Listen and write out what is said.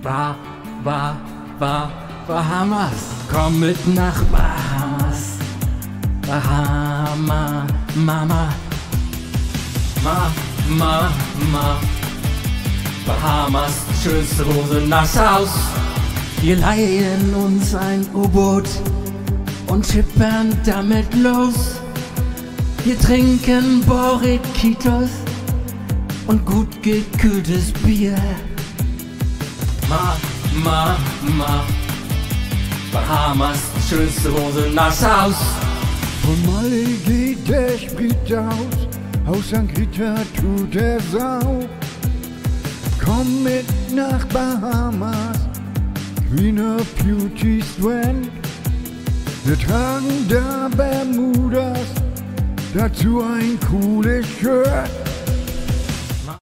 Ba, ba, ba, Bahamas. Komm mit nach Bahamas. Bahama, Mama. Ma. Bahamas, schönste Rose Nassaus. Wir leihen uns ein U-Boot und schippern damit los. Wir trinken Boriquitos und gut gekühltes Bier. Ma. Bahamas, schönste Rose Nassaus. Von Malle geht der Sprit aus St. Rita tut der Sau. Komm mit nach Bahamas, Queen of Beauty Strand. Wir tragen da Bermudas, dazu ein cooles Shirt.